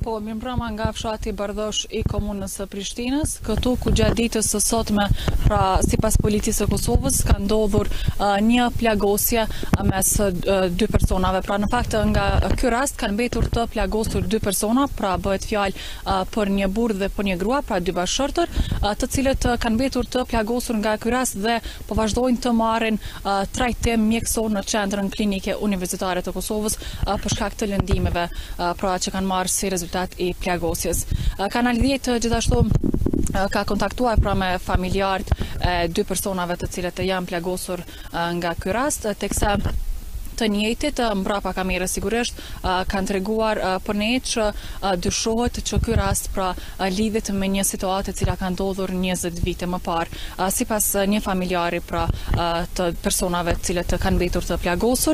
Po, mirëmbrëma nga fshati Bardhosh I komunës së Prishtinës. Këtu ku gjatë ditës së sotme, pra sipas policisë së Kosovës, ka ndodhur një plagosje mes dy personave. Pra në fakt nga ky rast kanë mbetur të plagosur dy persona, pra bëhet fjalë për një burrë dhe për një grua, pra dy bashkëshortër, të cilët kanë mbetur të plagosur nga ky rast dhe po vazhdojnë të marrin trajtim mjekësor në qendrën klinike universitare të Kosovës për shkak të lëndimeve pra që kanë marrë si rezultat I plagosjes. Kanali 10 gjithashtu ka kontaktuar pra me familjarët e dy personave të cilët janë plagosur nga ky rast, teksa të njëjtit mbrapa kamerës sigurisht kanë treguar për ne që dyshohet që ky rast pra lidhet me një situatë e cila ka ndodhur 20 vite më parë. Sipas një familjari pra të personave të cilët kanë mbetur të plagosur,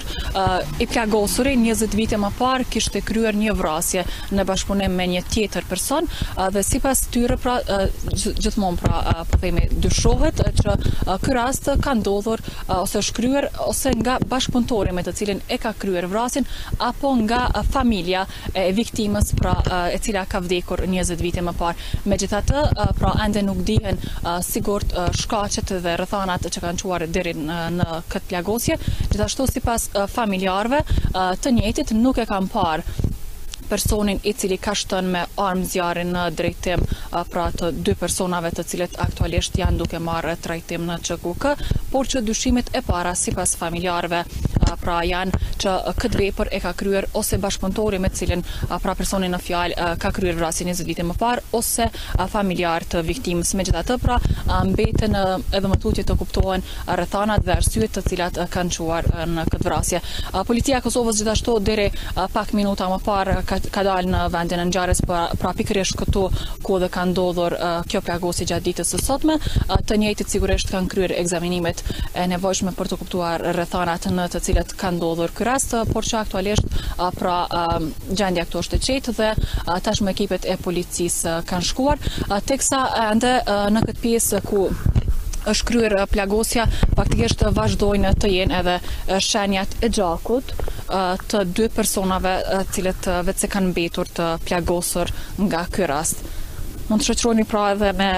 I plagosuri 20 vite më parë kishte kryer një vrasje në bashkëpunim me një tjetër person dhe sipas tyre pra gjithmonë pra po themi dyshohet që ky rast ka ndodhur ose është kryer ose nga bashkëpunëtori me të cilin e ka kryer vrasjen apo nga familja e viktimës pra e cila ka vdekur 20 vite më parë. Megjithatë, pra ende nuk dihen sigurt shkaqet dhe rrethanat që kanë çuar deri në këtë plagosje. Gjithashtu sipas familjarëve të njëjtit nuk e kanë parë personin I cili ka shtën me armë zjarri në drejtim pra të dy personave të cilët aktualisht janë duke marrë trajtim në ÇKK, por që dyshimet e para sipas familjarëve pra janë që këtë vepër e ka kryer ose bashkëpunëtori me cilin pra personi në fjalë ka kryer vrasjen 20 vite më parë ose familjar të viktimës. Megjithatë pra mbeten edhe më tutje të kuptohen rrethanat dhe arsyet të cilat kanë çuar në këtë vrasje. Policia e Kosovës gjithashtu deri pak minuta më parë ka dalë në vendin e ngjarjes pra pikërisht këtu ku dhe ka ndodhur kjo plagosje gjatë ditës së sotme. Të njëjtit sigurisht kanë kryer ekzamenimet e nevojshme për të kuptuar rrethanat në të cilat ka ndodhur ky rast, por që aktualisht pra gjendja këtu është e qetë dhe tashmë ekipet e policisë kanë shkuar, teksa ende në këtë pjesë ku është kryer plagosja, faktikisht vazhdojnë të jenë edhe shenjat e gjakut të dy personave cilët vetë se kanë mbetur të plagosur nga ky rast. Mund të shoqëroni pra edhe me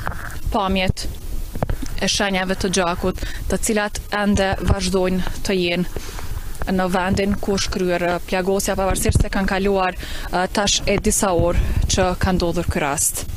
pamjet e shenjave të gjakut, të cilat ende vazhdojnë të jenë në vendin ku është kryer plagosja, pavarësisht se kanë kaluar tash e disa orë që ka ndodhur ky rast.